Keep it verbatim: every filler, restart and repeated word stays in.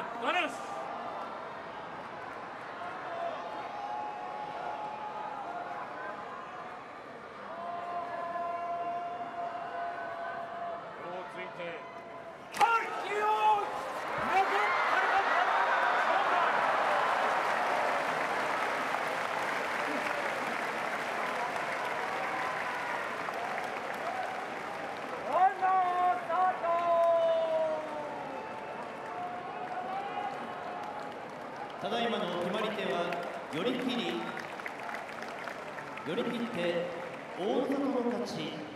頑張ります。ついてただいまの決まり手は寄り切り、寄り切って大里の勝ち。